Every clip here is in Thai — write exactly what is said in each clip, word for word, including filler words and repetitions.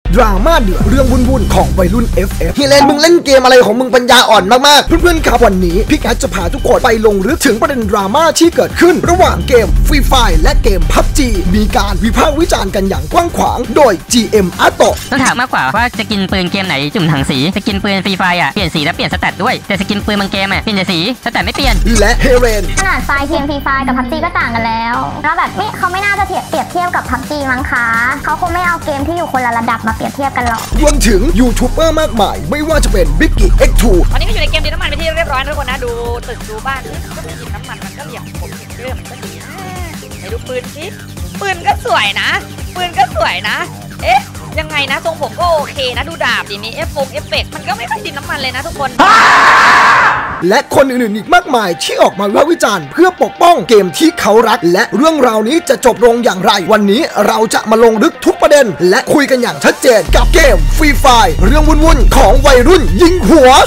ดราม่าเดือดเรื่องวุ่นๆของวัยรุ่น เอฟ เอฟ เฮียเลนมึงเล่นเกมอะไรของมึงปัญญาอ่อนมากๆเพื่อนๆครับวันนี้พี่แคทจะพาทุกคนไปลงลึกถึงประเด็นดราม่าที่เกิดขึ้นระหว่างเกมฟรีไฟและเกม พับจี มีการวิพากษ์วิจารณ์กันอย่างกว้างขวางโดย จี เอ็ม อาโตะต้องถามมากกว่าว่าจะกินปืนเกมไหนจุ่มถังสีจะกินปืนฟรีไฟอ่ะเปลี่ยนสีและเปลี่ยนสแตทด้วยแต่จะกินปืนบางเกมอ่ะเปลี่ยนแต่สีสแตทไม่เปลี่ยนและเฮเรนขนาดไฟล์เกมฟรีไฟกับ พับจี ก็ต่างกันแล้วแล้วแบบไม่เขาไม่น่าจะเทียบเปรียบเทียบกับ พับจี มั้งคะเขาคงไม่เอาเกมที่อยู่คนละระดับมาเปรียบเทียบกันหรอกรวมถึงยูทูบเบอร์มากมายไม่ว่าจะเป็นบิ๊กกี้ เอ็กซ์ ทูตอนนี้ก็อยู่ในเกมดินน้ำมันไปที่เรียบร้อยทุกคนนะดูตึกดูบ้านก็ดินน้ำมันมันก็เหลี่ยมผมเห็นเรื่องมันก็ดีไหนดูปืนสิปืนก็สวยนะปืนก็สวยนะเอ๊ะยังไงนะทรงผมก็โอเคนะดูดาบดีนี้เอฟฟงเอฟเฟกต์มันก็ไม่ค่อยดินน้ำมันเลยนะทุกคนและคนอื่นๆอีกมากมายที่ออกมาวิพากษ์วิจารณ์เพื่อปกป้องเกมที่เขารักและเรื่องราวนี้จะจบลงอย่างไรวันนี้เราจะมาลงลึกทุกประเด็นและคุยกันอย่างชัดเจนกับเกมฟรีไฟเรื่องวุ่นๆของวัยรุ่นยิงหัว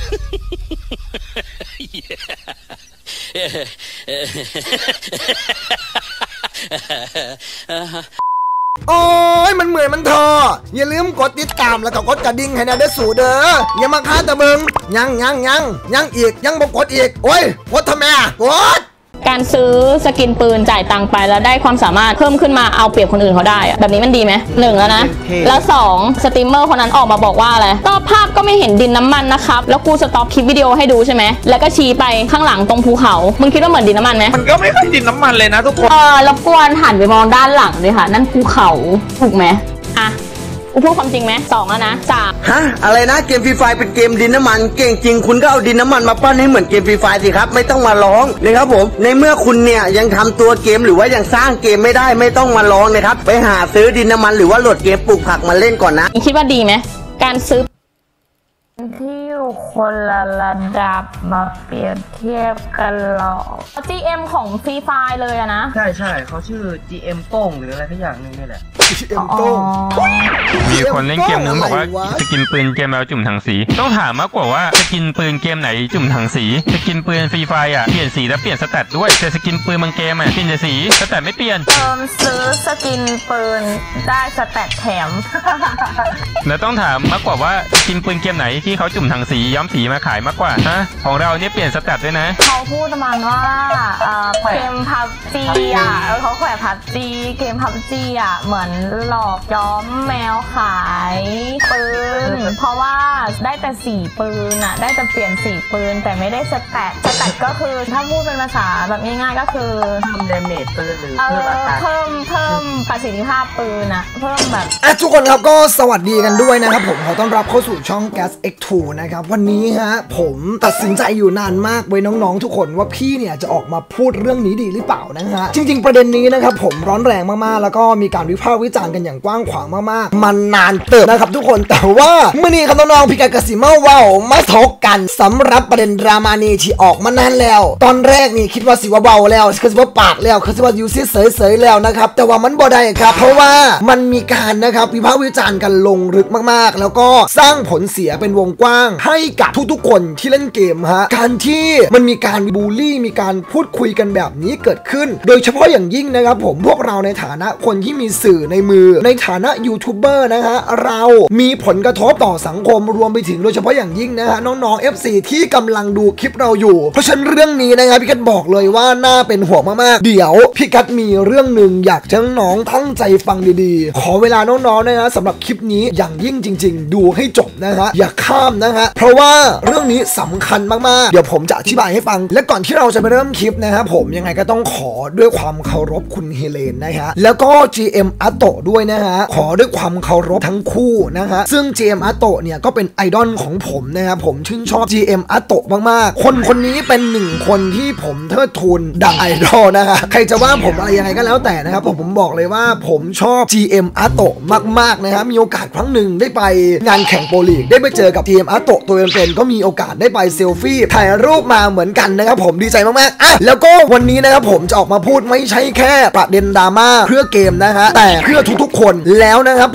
โอ้ยมันเหมือนมันทออย่าลืมกดติดตามแล้วก็กดกระดิ่งให้นะเด้อสู่เด้ออย่ามาค้าแต่มึงยังยังยังยังอีกยังบ่กดอีกโอ้ยกดทำไมอ่ะกดการซื้อสกินปืนจ่ายตังค์ไปแล้วได้ความสามารถเพิ่มขึ้นมาเอาเปรียบคนอื่นเขาได้อะแบบนี้มันดีไหมหนึ่งแล้วนะแล้วสองสตรีมเมอร์คนนั้นออกมาบอกว่าอะไรก็ภาพก็ไม่เห็นดินน้ำมันนะครับแล้วกูสต็อปคลิปวิดีโอให้ดูใช่ไหมแล้วก็ชี้ไปข้างหลังตรงภูเขามึงคิดว่าเหมือนดินน้ำมันไหมมันก็ไม่ค่อยดินน้ำมันเลยนะทุกคนเออรบกวนหันไปมองด้านหลังเลยค่ะนั่นภูเขาถูกไหมอ่ะกูพูดความจริงไหมสองแล้วนะสามฮะอะไรนะเกมฟรีไฟเป็นเกมดินน้ำมันเก่งจริงคุณก็เอาดินน้ำมันมาปั้นให้เหมือนเกมฟรีไฟสิครับไม่ต้องมาร้องนะครับผมในเมื่อคุณเนี่ยยังทำตัวเกมหรือว่ายังสร้างเกมไม่ได้ไม่ต้องมาร้องนะครับไปหาซื้อดินน้ำมันหรือว่าโหลดเกมปลูกผักมาเล่นก่อนนะคิดว่าดีไหมการซื้อที่อยู่คนละระดับมาเปรียบเทียบกันหรอจี เอ็ม ของฟรีไฟเลยอะนะใช่ใช่เขาชื่อ จี เอ็ม โต้งหรืออะไรทักอย่างนึงนี่แหละจี เอ็ม โต้งมีคนเล่นเกมนึงบอกว่าจะกินปืนเกมแล้วจุ่มถังสีต้องถามมากกว่าว่าจะกินปืนเกมไหนจุ่มถังสีจะกินปืนฟรีไฟอ่ะเปลี่ยนสีแล้วเปลี่ยนสแตทด้วยแต่สกินปืนบางเกมอ่ะเปลี่ยนแต่สีสแตทไม่เปลี่ยนเติมซื้อสกินปืนได้สแตทแถมแล้วต้องถามมากกว่าว่ากินปืนเกมไหนที่เขาจุ่มถังสีย้อมสีมาขายมากกว่าฮะของเราเนี่ยเปลี่ยนสแตทด้วยนะเขาพูดประมาณว่าเกม พับจี อ่ะเขาแขวะ พับจี เกม พับจี อ่ะเหมือนหลอกย้อมแมวขายปืนเพราะว่าได้แต่สีปืนอ่ะได้แต่เปลี่ยนสีปืนแต่ไม่ได้สแตทสแตทก็คือถ้าพูดเป็นภาษาแบบง่ายๆก็คือเพิ่มดาเมจปืนหรือเพิ่มอัตราเพิ่มเพิ่มประสิทธิภาพปืนอ่ะเพิ่มแบบอ่ะทุกคนครับก็สวัสดีกันด้วยนะครับผมขอต้อนรับเข้าสู่ช่อง แก๊ส เอ็กซ์ ทู นะครับวันนี้ฮะผมตัดสินใจอยู่นานมากไว้น้องๆทุกคนว่าพี่เนี่ยจะออกมาพูดเรื่องนี้ดีหรือเปล่านะฮะจริงๆประเด็นนี้นะครับผมร้อนแรงมากๆแล้วก็มีการวิพากษ์วิจารณ์กันอย่างกว้างขวางมากๆมันนานเติบนะครับทุกคนแต่ว่าเมื่อนี้ครับน้องๆพี่กากสิมาว่าวมาทกกันสำหรับประเด็นดราม่านี้ที่ออกมานานแล้วตอนแรกนี่คิดว่าสิว่าเบาแล้วคิดว่าปากแล้วคิดว่าอยู่เฉยๆแล้วนะครับแต่ว่ามันบ่ได้ครับเพราะว่ามันมีการนะครับวิพากษ์วิจารณ์กันลงลึกมากๆแล้วก็สร้างผลเสียเป็นวงกว้างให้กับทุกๆคนที่เล่นเกมฮะการที่มันมีการบูลลี่มีการพูดคุยกันแบบนี้เกิดขึ้นโดยเฉพาะอย่างยิ่งนะครับผมพวกเราในฐานะคนที่มีสื่อในมือในฐานะยูทูบเบอร์นะฮะเรามีผลกระทบต่อสังคมรวมไปถึงโดยเฉพาะอย่างยิ่งนะฮะน้องๆ เอฟ ซี ที่กำลังดูคลิปเราอยู่เพราะฉะนั้นเรื่องนี้นะครับพี่กัดบอกเลยว่าน่าเป็นห่วงมากๆเดี๋ยวพี่กัดมีเรื่องหนึ่งอยากให้น้องๆตั้งใจฟังดีๆขอเวลาน้องๆนะฮะสำหรับคลิปนี้อย่างยิ่งจริงๆดูให้จบนะฮะอย่าข้ามนะฮะเพราะว่าเรื่องนี้สำคัญมากๆเดี๋ยวผมจะอธิบายให้ฟังและก่อนที่เราจะไปเริ่มคลิปนะครับผมยังไงก็ต้องขอด้วยความเคารพคุณเฮเลนนะฮะแล้วก็ จี เอ็ม อาโตะด้วยนะฮะขอด้วยความเคารพทั้งคู่นะฮะซึ่ง จี เอ็ม อาโตะเนี่ยก็เป็นไอดอลของผมนะครับผมชื่นชอบ จี เอ็ม อาโตะมากๆคนคนนี้เป็นหนึ่งคนที่ผมเทิดทูนดังไอดอลนะฮะใครจะว่าผมอะไรยังไงก็แล้วแต่นะครับผมผมบอกเลยว่าผมชอบ จี เอ็ม อาโตะมากๆนะฮะมีโอกาสครั้งหนึ่งได้ไปงานแข่งโปรลีกได้ไปเจอกับ จี เอ็ม อาโตะตัวเป็นๆก็มีโอกาสได้ไปเซลฟี่ถ่ายรูปมาเหมือนกันนะครับผมดีใจมากๆอ่ะแล้วก็วันนี้นะครับผมจะออกมาพูดไม่ใช่แค่ประเด็นดราม่าเพื่อเกมนะฮะแต่เพื่อทุกๆคนแล้วนะครับผมทั้ง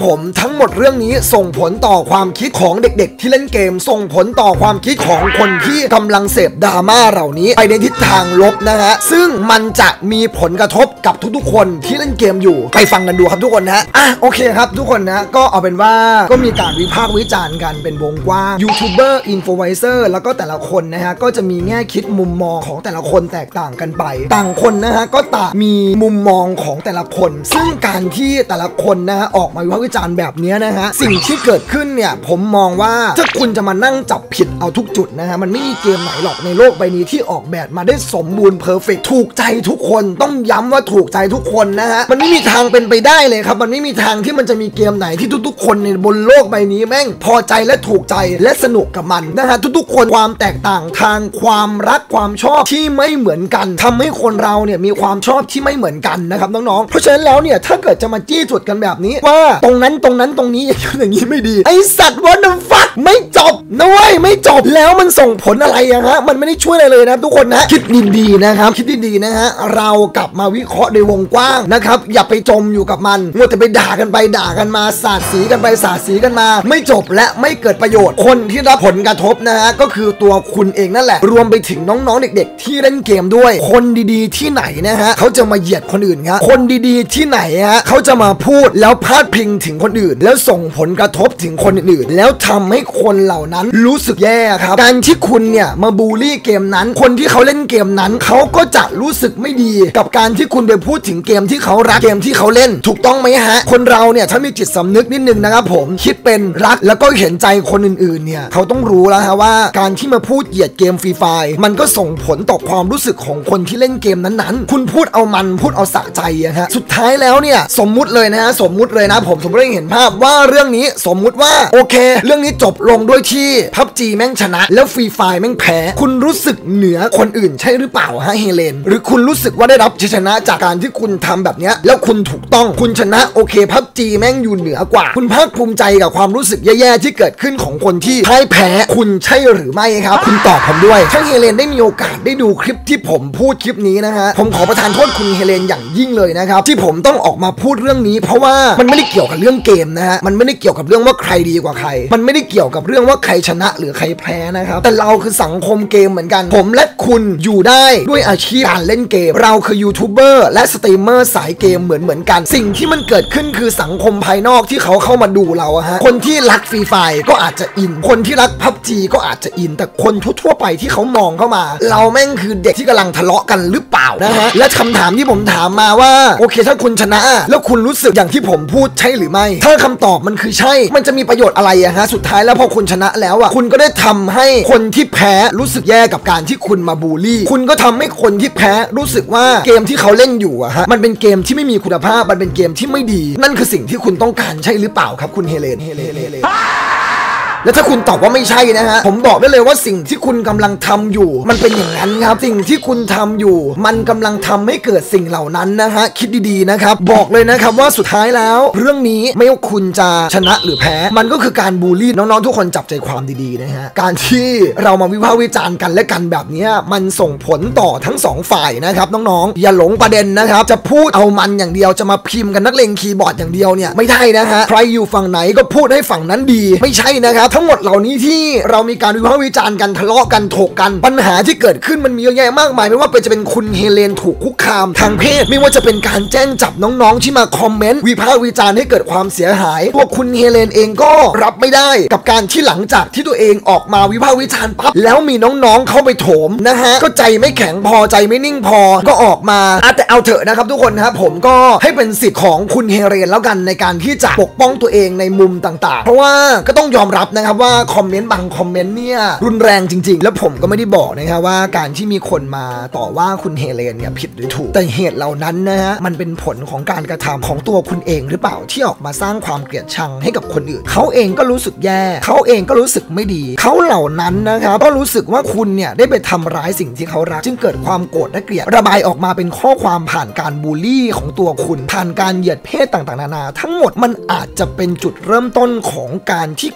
ทั้งหมดเรื่องนี้ส่งผลต่อความคิดของเด็กๆที่เล่นเกมส่งผลต่อความคิดของคนที่กำลังเสพดราม่าเหล่านี้ไปในทิศทางลบนะฮะซึ่งมันจะมีผลกระทบกับทุกๆคนที่เล่นเกมอยู่ไปฟังกันดูครับทุกคนนะอ่ะโอเคครับทุกคนนะก็เอาเป็นว่าก็มีการวิพากษ์วิจารณ์กันเป็นวงกว้างยูทูบเบอร์อินฟลูเอนเซอร์แล้วก็แต่ละคนนะฮะก็จะมีแง่คิดมุมมองของแต่ละคนแตกต่างกันไปต่างคนนะฮะก็ต่างมีมุมมองของแต่ละคนซึ่งการที่แต่ละคนนะฮะออกมาวิพากษ์วิจารณ์แบบนี้นะฮะสิ่งที่เกิดขึ้นเนี่ยผมมองว่าถ้าคุณจะมานั่งจับผิดเอาทุกจุดนะฮะมันไม่มีเกมไหนหรอกในโลกใบนี้ที่ออกแบบมาได้สมบูรณ์เพอร์เฟกต์ถูกใจทุกคนต้องย้ำว่าถูกใจทุกคนนะฮะมันไม่มีทางเป็นไปได้เลยครับมันไม่มีทางที่มันจะมีเกมไหนที่ทุกๆคนในบนโลกใบนี้แม่งพอใจและถูกใจและสนุกกับมันนะฮะทุกๆคนความแตกต่างทางความรักความชอบที่ไม่เหมือนกันทำให้คนเราเนี่ยมีความชอบที่ไม่เหมือนกันนะครับน้องๆเพราะฉะนั้นแล้วเนี่ยถ้าเกิดจะมาจี้จุดกันแบบนี้ว่าตรงนั้นตรงนั้นตรงนี้อย่างนี้ไม่ดีไอสัตว์วันนั้นฟักไม่จบนะเว้ยไม่จบแล้วมันส่งผลอะไรอะฮะมันไม่ได้ช่วยอะไรเลยนะทุกคนนะคิดดีๆนะครับคิดดีๆนะฮะเรากลับมาวิเคราะห์ในวงกว้างนะครับอย่าไปจมอยู่กับมันมัวแต่ไปด่ากันไปด่ากันมาสาดสีกันไปสาดสีกันมาไม่จบและไม่เกิดประโยชน์คนที่รับผลกระทบนะฮะก็คือตัวคุณเองนั่นแหละรวมไปถึงน้องๆเด็กๆที่เล่นเกมด้วยคนดีๆที่ไหนนะฮะเขาจะมาเหยียดคนอื่นครับคนดีๆที่ไหนฮะเขาจะมาพูดแล้วพาดพิงถึงคนอื่นแล้วส่งผลกระทบถึงคนอื่นๆแล้วทำให้คนเหล่านั้นรู้สึกแย่ครับการที่คุณเนี่ยมาบูลลี่เกมนั้นคนที่เขาเล่นเกมนั้นเขาก็จะรู้สึกไม่ดีกับการที่คุณไปพูดถึงเกมที่เขารักเกมที่เขาเล่นถูกต้องไหมฮะคนเราเนี่ยถ้ามีจิตสำนึกนิดนึงนะครับผมคิดเป็นรักแล้วก็เห็นใจคนอื่นๆเนี่ยเขาต้องรู้แล้วฮะว่าการที่มาพูดเหยียดเกมฟรีไฟร์มันก็ส่งผลต่อความรู้สึกของคนที่เล่นเกมนั้นๆคุณพูดเอามันพูดเอาสะใจอะฮะสุดท้ายแล้วเนี่ยสมมุติเลยนะฮะสมมุติเลยนะผมสมมติให้เห็นภาพว่าเรื่องนี้สมมุติว่าโอเคเรื่องนี้จบลงด้วยที่พับจีแม่งชนะแล้วฟรีไฟร์แม่งแพ้คุณรู้สึกเหนือคนอื่นใช่หรือเปล่าฮะเฮเลนหรือคุณรู้สึกว่าได้รับชัยชนะจากการที่คุณทำแบบนี้แล้วคุณถูกต้องคุณชนะโอเคพับจีแม่งอยู่เหนือกว่าคุณภาคภูมิใจกับความรู้สึกแย่ๆที่เกิดขึ้นของคนที่พ่ายแพ้คุณใช่หรือไม่ครับคุณตอบผมด้วยถ้าเฮเลนได้มีโอกาสได้ดูคลิปที่ผมพูดคลิปนี้นะฮะผมขอประทานโทษคุณเฮเลนอย่างยิ่งเลยนะครับที่ผมต้องออกมาพูดเรื่องนี้เพราะว่ามันไม่ได้เกี่ยวกับเรื่องเกมนะฮะมันไม่ได้เกี่ยวกับเรื่องว่าใครดีกว่าใครมันไม่ได้เกี่ยวกับเรื่องว่าใครชนะหรือใครแพ้นะครับแต่เราคือสังคมเกมเหมือนกันผมและคุณอยู่ได้ด้วยอาชีพการเล่นเกมเราคือยูทูบเบอร์และสตรีมเมอร์สายเกมเหมือนเหมือนกันสิ่งที่มันเกิดขึ้นคือสังคมภายนอกที่เขาเข้ามาดูเราฮะคนที่รักฟรีไฟร์ก็อาจจะอินคนที่รักพับจีก็อาจจะอินแต่คนทั่วๆไปที่เขามองเข้ามาเราแม่งคือเด็กที่กำลังทะเลาะกันหรือเปล่านะฮะและคำถามที่ผมถามมาว่าโอเคถ้าคุณชนะแล้วคุณรู้สึกอย่างที่ผมพูดใช่หรือไม่ถ้าคำตอบมันคือใช่มันจะมีประโยชน์อะไรอะฮะสุดท้ายแล้วพอคุณชนะแล้วอะคุณก็ได้ทำให้คนที่แพ้รู้สึกแย่กับการที่คุณมาบูลลี่คุณก็ทำให้คนที่แพ้รู้สึกว่าเกมที่เขาเล่นอยู่อะฮะมันเป็นเกมที่ไม่มีคุณภาพมันเป็นเกมที่ไม่ดีนั่นคือสิ่งที่คุณต้องการใช่หรือเปล่าครับคุณเฮเลนเฮเลนเฮเลนแล้วถ้าคุณตอบว่าไม่ใช่นะฮะผมบอกได้เลยว่าสิ่งที่คุณกำลังทำอยู่มันเป็นอย่างนั้นครับสิ่งที่คุณทำอยู่มันกำลังทำให้เกิดสิ่งเหล่านั้นนะฮะคิดดีๆนะครับบอกเลยนะครับว่าสุดท้ายแล้วเรื่องนี้ไม่ว่าคุณจะชนะหรือแพ้มันก็คือการบูลลี่น้องๆทุกคนจับใจความดีๆนะฮะการที่เรามาวิพากษ์วิจารณ์กันและกันแบบนี้มันส่งผลต่อทั้งสองฝ่ายนะครับน้องๆอย่าหลงประเด็นนะครับจะพูดเอามันอย่างเดียวจะมาพิมพ์กันนักเลงคีย์บอร์ดอย่างเดียวเนี่ยไม่ได้นะฮะใครอยู่ฝั่งไหนก็พูดให้ฝั่งนั้นดีไม่ใช่นะครับทั้งหมดเหล่านี้ที่เรามีการวิพากษ์วิจารณ์กันทะเลาะกันถกกันปัญหาที่เกิดขึ้นมันมีเยอะแยะมากมายไม่ว่าจะเป็นคุณเฮเลนถูกคุกคามทางเพศไม่ว่าจะเป็นการแจ้งจับน้องๆที่มาคอมเมนต์วิพากษ์วิจารณ์ให้เกิดความเสียหายตัวคุณเฮเลนเองก็รับไม่ได้กับการที่หลังจากที่ตัวเองออกมาวิพากษ์วิจารณ์ปั๊บแล้วมีน้องๆเข้าไปโถมนะฮะก็ใจไม่แข็งพอใจไม่นิ่งพอก็ออกมาแต่เอาเถอะนะครับทุกคนนะครับผมก็ให้เป็นสิทธิ์ของคุณเฮเลนแล้วกันในการที่จะปกป้องตัวเองในมุมต่างๆเพราะว่าก็ต้องยอมรับนะครับว่าคอมเมนต์บางคอมเมนต์เนี่ยรุนแรงจริงๆแล้วผมก็ไม่ได้บอกนะครับว่าการที่มีคนมาต่อว่าคุณเฮเลนเนี่ยผิดหรือถูกแต่เหตุเหล่านั้นนะฮะมันเป็นผลของการกระทำของตัวคุณเองหรือเปล่าที่ออกมาสร้างความเกลียดชังให้กับคนอื่นเขาเองก็รู้สึกแย่เขาเองก็รู้สึกไม่ดีเขาเหล่านั้นนะครับก็รู้สึกว่าคุณเนี่ยได้ไปทำร้ายสิ่งที่เขารักจึงเกิดความโกรธและเกลียดระบายออกมาเป็นข้อความผ่านการบูลลี่ของตัวคุณผ่านการเหยียดเพศต่างๆนานาทั้งหมดมันอาจจะเป็นจุดเริ่มต้นของการที่คุณข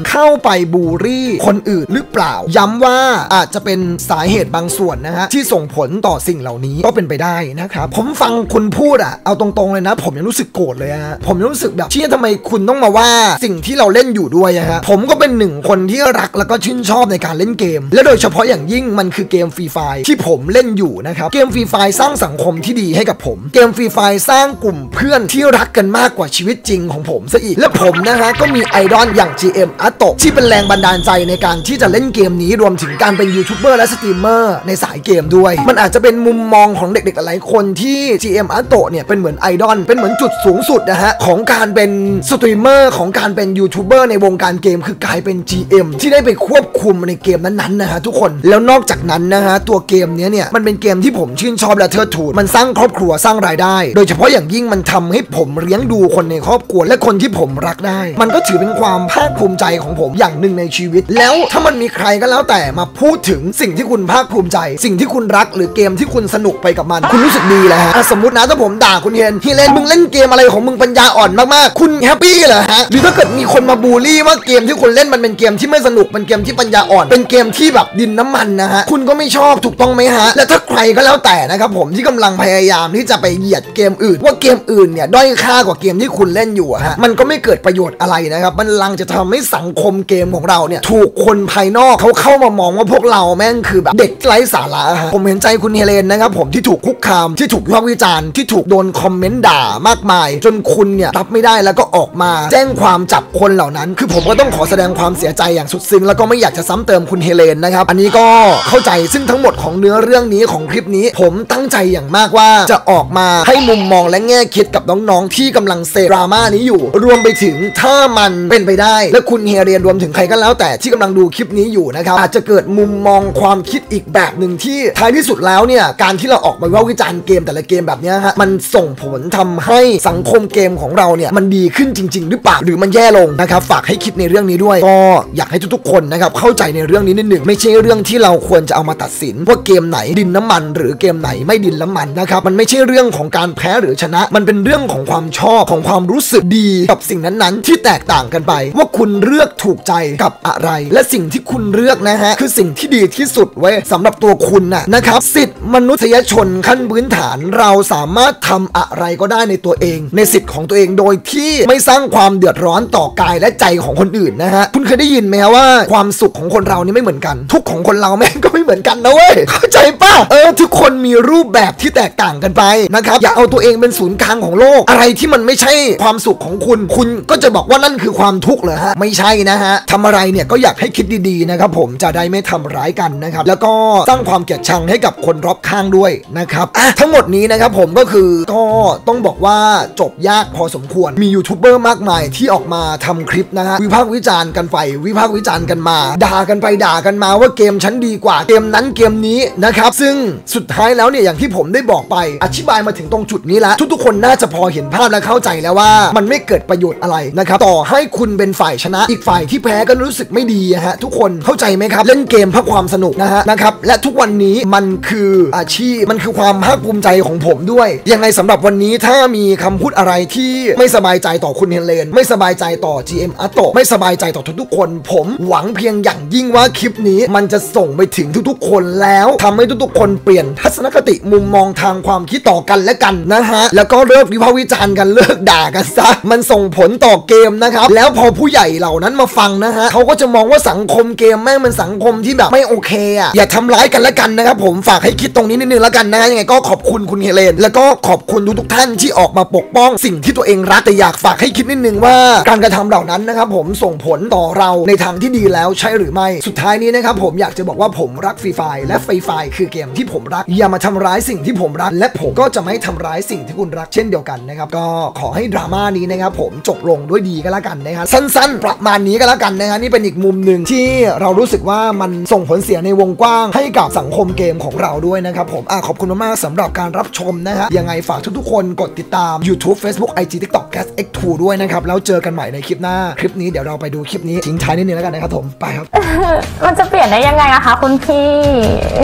เข้าไปบูลลี่คนอื่นหรือเปล่าย้ำว่าอาจจะเป็นสาเหตุบางส่วนนะฮะที่ส่งผลต่อสิ่งเหล่านี้ก็เป็นไปได้นะครับผมฟังคุณพูดอะเอาตรงๆเลยนะผมยังรู้สึกโกรธเลยฮะผมยังรู้สึกแบบเชี่ยทำไมคุณต้องมาว่าสิ่งที่เราเล่นอยู่ด้วยฮะผมก็เป็นหนึ่งคนที่รักแล้วก็ชื่นชอบในการเล่นเกมและโดยเฉพาะอย่างยิ่งมันคือเกมฟรีไฟที่ผมเล่นอยู่นะครับเกมฟรีไฟสร้างสังคมที่ดีให้กับผมเกมฟรีไฟสร้างกลุ่มเพื่อนที่รักกันมากกว่าชีวิตจริงของผมซะอีกและผมนะฮะก็มีไอดอลอย่าง จี เอ็ม อัตโตะที่เป็นแรงบันดาลใจในการที่จะเล่นเกมนี้รวมถึงการเป็นยูทูบเบอร์และสตรีมเมอร์ในสายเกมด้วยมันอาจจะเป็นมุมมองของเด็กๆหลายคนที่ จี เอ็ม อัตโตะเนี่ยเป็นเหมือนไอดอลเป็นเหมือนจุดสูงสุดนะฮะของการเป็นสตรีมเมอร์ของการเป็นยูทูบเบอร์ในวงการเกมคือกลายเป็น จี เอ็ม ที่ได้ไปควบคุมในเกมนั้นๆนะฮะทุกคนแล้วนอกจากนั้นนะฮะตัวเกมนี้เนี่ยมันเป็นเกมที่ผมชื่นชอบและเทิดทูนมันสร้างครอบครัวสร้างรายได้โดยเฉพาะอย่างยิ่งมันทำให้ผมเลี้ยงดูคนในครอบครัวและคนที่ผมรักได้มันก็ถือเป็นความภาคภูมิใจของผมอย่างหนึ่งในชีวิตแล้วถ้ามันมีใครก็แล้วแต่มาพูดถึงสิ่งที่คุณภาคภูมิใจสิ่งที่คุณรักหรือเกมที่คุณสนุกไปกับมันคุณรู้สึกดีแล้วฮะสมมตินะถ้าผมด่าคุณเฮนเฮเลนมึงเล่นเกมอะไรของมึงปัญญาอ่อนมากๆคุณแฮปปี้เหรอฮะหรือถ้าเกิดมีคนมาบูลลี่ว่าเกมที่คุณเล่นมันเป็นเกมที่ไม่สนุกเป็นเกมที่ปัญญาอ่อนเป็นเกมที่แบบดินน้ำมันนะฮะคุณก็ไม่ชอบถูกต้องไหมฮะและถ้าใครก็แล้วแต่นะครับผมที่กำลังพยายามที่จะไปเหยียดเกมอื่นว่าเกมอื่นเนี่ยด้อยค่ากว่าเกมที่คุณเล่นอยู่ฮะมันก็ไม่เกิดประโยชน์อะไรนะครับมันลังจะทำให้สังคมเกมของเราเนี่ยถูกคนภายนอกเขาเข้ามามองว่าพวกเราแม่งคือแบบเด็กไร้สาระฮะผมเห็นใจคุณเฮเลนนะครับผมที่ถูกคุกคามที่ถูกวิพากษ์วิจารณ์ที่ถูกโดนคอมเมนต์ด่ามากมายจนคุณเนี่ยรับไม่ได้แล้วก็ออกมาแจ้งความจับคนเหล่านั้นคือผมก็ต้องขอแสดงความเสียใจอย่างสุดซึ้งแล้วก็ไม่อยากจะซ้ำเติมคุณเฮเลนนะครับอันนี้ก็เข้าใจซึ่งทั้งหมดของเนื้อเรื่องนี้ของคลิปนี้ผมตั้งใจอย่างมากว่าจะออกมาให้มุมมองและแง่คิดกับน้องๆที่กำลังเสพดราม่านี้อยู่รวมไปถึงถ้ามันเป็นไปได้และคุณเฮเลนรวมถึงใครก็แล้วแต่ที่กำลังดูคลิปนี้อยู่นะครับอาจจะเกิดมุมมองความคิดอีกแบบหนึ่งที่ท้ายที่สุดแล้วเนี่ยการที่เราออกมาวิพากษ์วิจารณ์เกมแต่ละเกมแบบนี้ฮะมันส่งผลทำให้สังคมเกมของเราเนี่ยมันดีขึ้นจริงๆหรือเปล่าหรือมันแย่ลงนะครับฝากให้คิดในเรื่องนี้ด้วยก็อยากให้ทุกๆคนนะครับเข้าใจในเรื่องนี้นิดหนึ่งไม่ใช่เรื่องที่เราควรจะเอามาตัดสินว่าเกมไหนดินน้ำมันหรือเกมไหนไม่ดินน้ำมันนะครับมันไม่ใช่เรื่องของการแพ้หรือชนะมันเป็นเรื่องของความชอบของความรู้สึกดีกับสิ่งนั้นๆที่แตกต่างกันไปว่าคุณเลือกถูกใจกับอะไรและสิ่งที่คุณเลือกนะฮะคือสิ่งที่ดีที่สุดไว้สำหรับตัวคุณน่ะนะครับสิทธิมนุษยชนขั้นพื้นฐานเราสามารถทำอะไรก็ได้ในตัวเองในสิทธิ์ของตัวเองโดยที่ไม่สร้างความเดือดร้อนต่อกายและใจของคนอื่นนะฮะคุณเคยได้ยินไหมฮะว่าความสุขของคนเรานี่ไม่เหมือนกันทุกของคนเราแม่งก็ไม่เหมือนกันนะเว้ยเข้าใจป่ะเออทุกคนมีรูปแบบที่แตกต่างกันไปนะครับอย่าเอาตัวเองเป็นศูนย์กลางของโลกอะไรที่มันไม่ใช่ความสุขของคุณคุณก็จะบอกว่านั่นคือความทุกข์เหรอฮะไม่ใช่นะฮะทำอะไรเนี่ยก็อยากให้คิดดีๆนะครับผมจะได้ไม่ทำร้ายกันนะครับแล้วก็สร้างความเกลียดชังให้กับคนรอบข้างด้วยนะครับอ่ะทั้งหมดนี้นะครับผมก็คือก็ต้องบอกว่าจบยากพอสมควรมียูทูบเบอร์มากมายที่ออกมาทำคลิปนะฮะวิพากษ์วิจารณ์กันไปวิพากษ์วิจารณ์กันมาด่ากันไปด่ากันมาว่าเกมฉันดีกว่าเกมนั้นเกมนี้นะครับซึ่งสุดท้ายแล้วเนี่ยอย่างที่ผมได้บอกไปอธิบายมาถึงตรงจุดนี้แล้วทุกๆคนน่าจะพอเห็นภาพและเข้าใจแล้วว่ามันไม่เกิดประโยชน์อะไรนะครับต่อให้คุณเป็นฝ่ายชนะอีกฝ่ายที่แพ้ก็รู้สึกไม่ดีฮะทุกคนเข้าใจไหมครับเล่นเกมเพื่อความสนุกนะฮะนะครับและทุกวันนี้มันคืออาชีพมันคือความภาคภูมิใจของผมด้วยยังไงสำหรับวันนี้ถ้ามีคำพูดอะไรที่ไม่สบายใจต่อคุณเฮเลนไม่สบายใจต่อ จี เอ็ม อัตโตะไม่สบายใจต่อทุกๆคนผมหวังเพียงอย่างยิ่งว่าคลิปนี้มันจะส่งไปถึงทุกๆคนแล้วทำให้ทุกๆคนเปลี่ยนทัศนคติมุมมองทางความคิดต่อกันและกันนะฮะแล้วก็เลิกวิพากษ์วิจารณ์กันเลิกด่ากันซะมันส่งผลต่อเกมนะครับแล้วพอผู้ใหญ่เหล่านั้นมาฟังนะฮะเขาก็จะมองว่าสังคมเกมแม่งมันสังคมที่แบบไม่โอเคอ่ะอย่าทำร้ายกันและกันนะครับผมฝากให้คิดตรงนี้นิดนึงแล้วกันนะยังไงก็ขอบคุณคุณเฮเลนแล้วก็ขอบคุณทุกๆท่านที่ออกมาปกป้องสิ่งที่ตัวเองรักแต่อยากฝากให้คิดนิดนึงว่าการกระทำเหล่านั้นนะครับผมส่งผลต่อเราในทางที่ดีแล้วใช่หรือไม่สุดท้ายนี้นะครับผมอยากจะบอกว่าผมรักฟรีไฟและฟรีไฟคือเกมที่ผมรักอย่ามาทำร้ายสิ่งที่ผมรักและผมก็จะไม่ทำร้ายสิ่งที่คุณรักเช่นเดียวกันนะครับก็ขอให้ดราม่านี้นะครับผมจบลงด้วยดีก็แล้วกันนะครับสั้นๆประมาณนี้ก็แล้วกันนะฮะนี่เป็นอีกมุมหนึ่งที่เรารู้สึกว่ามันส่งผลเสียในวงกว้างให้กับสังคมเกมของเราด้วยนะครับผมอ่ะขอบคุณมากๆสำหรับการรับชมนะฮะยังไงฝากทุกๆคนกดติดตาม YouTube Facebook ไอ จี TikTok แคส เอ็กซ์ ทู ด้วยนะครับแล้วเจอกันใหม่ในคลิปหน้าคลิปนี้เดี๋ยวเราไปดูคลิปนี้ทิ้งท้ายนิดนึงแล้วกันนะครับผมไปครับมันจะเปลี่ยนได้ยังไงอะคะคุณพี่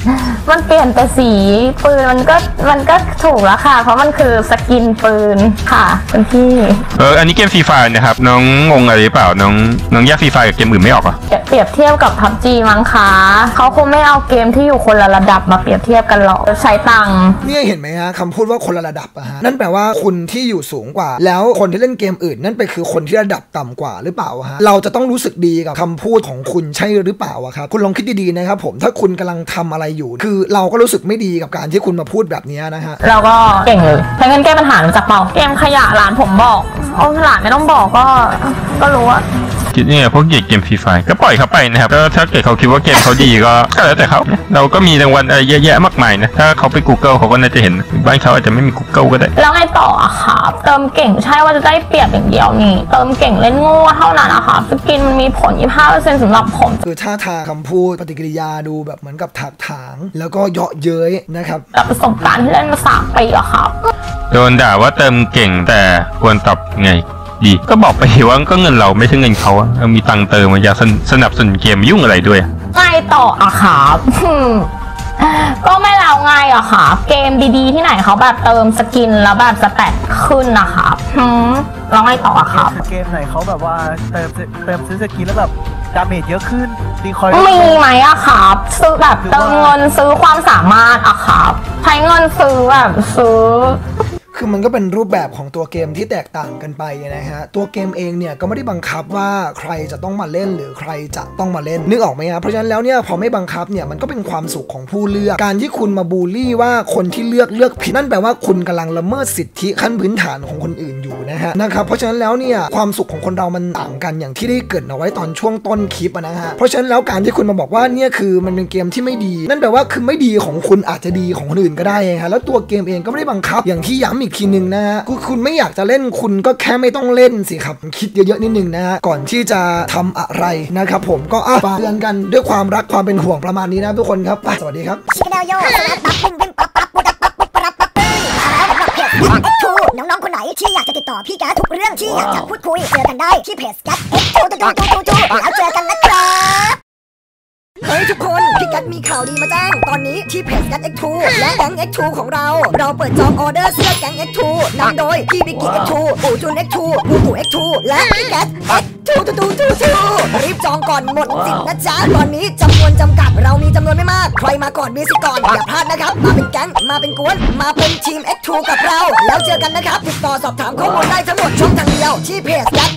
มันเปลี่ยนแต่สีปืนมันก็มันก็ถูกแล้วค่ะเพราะมันคือสกินปืนค่ะคุณพี่เอออันนี้เกมฟรีไฟนะครับน้องงงอะไรหรือเปล่าน้องน้องแยกฟรีไฟกับเกมอื่นไม่ออกอ่ะเปรียบเทียบกับ พับจี มั้งคะเขาคงไม่เอาเกมที่อยู่คนละระดับมาเปรียบเทียบกันหรอกใช้ตังค์เนี่ยเห็นไหมฮะคำพูดว่าคนละระดับอะฮะนั่นแปลว่าคุณที่อยู่สูงกว่าแล้วคนที่เล่นเกมอื่นนั่นไปคือคนที่ระดับต่ำกว่าหรือเปล่าฮะเราจะต้องรู้สึกดีกับคำพูดของคุณใช่หรือเปล่าอะครับคุณลองคิดดีๆนะครับผมถ้าคุณกำลังทำอะไรอยู่คือเราก็รู้สึกไม่ดีกับการที่คุณมาพูดแบบนี้นะฮะเราก็เก่งเลยใช้เงินแก้ปัญหาจากเปล่าเกมขยะหลานผมบอกโอ้หลานไม่ต้องบอกก็ก็รู้ว่าคิดนี่ไงพวกเด็กเกมฟรีไฟก็ปล่อยเขาไปนะครับก็ถ้าเกิดเขาคิดว่าเกมเขาดีก็ก็แล้วแต่เขาเราก็มีรางวัลอะไรเยอะแยะมากมายนะถ้าเขาไป Google เขาก็น่าจะเห็นบ้านเขาอาจจะไม่มี Google ก็ได้แล้วไงต่ออะค่ะเติมเก่งใช่ว่าจะได้เปรียบอย่างเดียวนี่เติมเก่งเล่นโง่เท่านั้นอะค่ะสกินมันมีผล ยี่สิบห้าเปอร์เซ็นต์ สำหรับผมคือท่าทางคำพูดปฏิกิริยาดูแบบเหมือนกับถักถางแล้วก็เยาะเย้ยนะครับประสบการณ์ที่เล่นมาสามปีอะครับโดนด่าว่าเติมเก่งแต่ควรตอบไงดีก็บอกไปว่าก็เงินเราไม่ใช่เงินเขาอะมีตังเติมมันอยากสนับสนุนเกมยุ่งอะไรด้วยไงต่ออะครับก็ไม่แล้วไงอะค่ะเกมดีๆที่ไหนเขาแบบเติมสกินแล้วแบบสแตทขึ้นนะคะแล้วไงต่ออะครับเกมไหนเขาแบบว่าเติมเติมซื้อสกินแล้วแบบดาเมจเยอะขึ้นดีคอยมีไหมอะครับซื้อแบบเติมเงินซื้อความสามารถอะครับใช้เงินซื้อแบบซื้อคือมันก็เป็นรูปแบบของตัวเกมที่แตกต่างกันไปนะฮะตัวเกมเองเนี่ยก็ไม่ได้บังคับว่าใครจะต้องมาเล่นหรือใครจะต้องมาเล่นนึกออกไหมฮะเพราะฉะนั้นแล้วเนี่ยพอไม่บังคับเนี่ยมันก็เป็นความสุขของผู้เลือกการที่คุณมาบูลลี่ว่าคนที่เลือกเลือกผิดนั่นแปลว่าคุณกำลังละเมิดสิทธิขั้นพื้นฐานของคนอื่นอยู่นะฮะนะครับเพราะฉะนั้นแล้วเนี่ยความสุขของคนเรามันต่างกันอย่างที่ได้เกริ่นเอาไว้ตอนช่วงต้นคลิปนะฮะเพราะฉะนั้นแล้วการที่คุณมาบอกว่าเนี่ยคือมันเป็นเกมที่ไม่ดีนั่นแปลว่าคือไม่ดีของคุณอาจจะดีของคนอื่นก็ได้ฮะแล้วตัวเกมเองก็ไม่ได้บังคับอย่างที่ย้ำอีกทีนึงนะฮะคุณไม่อยากจะเล่นคุณก็แค่ไม่ต้องเล่นสิครับคิดเยอะๆนิดนึงนะฮะก่อนที่จะทำอะไรนะครับผมก็อ่ะฝากเตือนกันด้วยความรักความเป็นห่วงประมาณนี้นะทุกคนครับสวัสดีครับชิคกี้พายโย่ปั๊บปุ๊บปิ๊บปั๊บปั๊บปุ๊บปั๊บปุ๊บปั๊บปั๊บปุ๊บทูน้องๆคนไหนที่อยากจะติดต่อพี่แก๊สทุกเรื่องที่อยากจะพูดคุยเจอกันได้ที่เพจแก๊สเอ็กซ์ทูทูทูทูทูแล้วเจอกันนะครับเฮ้ยทุกคนพี่แก๊สมีข่าวดีมาแจ้งตอนนี้ที่เพจแก๊ส เอ็กซ์ ทู และแก๊ง เอ็กซ์ ทู ของเราเราเปิดจองออเดอร์เสื้อแก๊ง เอ็กซ์ ทู นำโดยพี่บิ๊กกี้ เอ็กซ์ ทู ปู่จุน เอ็กซ์ ทู ปู่ตู่ เอ็กซ์ ทู และพี่แก๊ส เอ็กซ์ ทู ทู ทู ทู ทู รีบจองก่อนหมดสิทธิ์นะจ๊ะตอนนี้จำนวนจำกัดเรามีจำนวนไม่มากใครมาก่อนมีสิทธิ์ก่อนอย่าพลาดนะครับมาเป็นแก๊งมาเป็นกวนมาเป็นทีม เอ็กซ์ ทู กับเราแล้วเจอกันนะครับติดต่อสอบถามข้อมูลได้ทั้งหมดช่องทางเดียวที่เพจแก๊ส